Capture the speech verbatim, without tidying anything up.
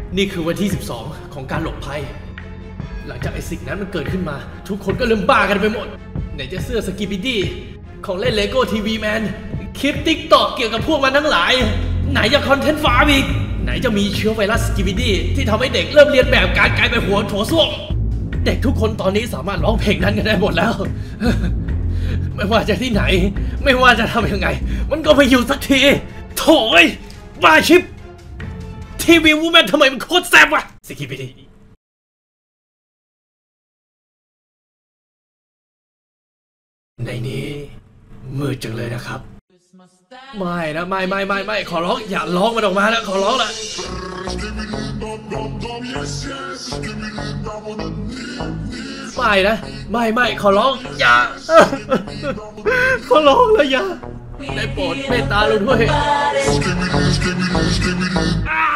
นี่คือวันที่สิบสองของการหลบภัยหลังจากไอ้สิ่งนั้นมันเกิดขึ้นมาทุกคนก็เริ่มบ้ากันไปหมดไหนจะเสื้อสกิปปิดี้ของเล่นเลโก้ทีวีแมนคลิปติ๊กต็อกเกี่ยวกับพวกมันทั้งหลายไหนจะคอนเทนต์ฟาร์มอีกไหนจะมีเชื้อไวรัสสกิปปิดี้ที่ทำให้เด็กเริ่มเรียนแบบการกลายเป็นหัวโถส้วมเด็กทุกคนตอนนี้สามารถร้องเพลงนั้นกันได้หมดแล้วไม่ว่าจะที่ไหนไม่ว่าจะทำยังไงมันก็ไม่อยู่สักทีโถ่เอ้ยบ้าชิปทีวีวูแมนทำไมมันโคตรแซ่บวะสกิปปิดี้ในนี้มืดจังเลยนะครับไม่นะไม่ไม่ไม่ไม่ขอร้องอย่าร้องมันออกมานะขอร้องละไม่นะไม่ไม่ขอร้องอย่าขอร้องแล้วอย่าได้โปรดเมตตาเราด้วย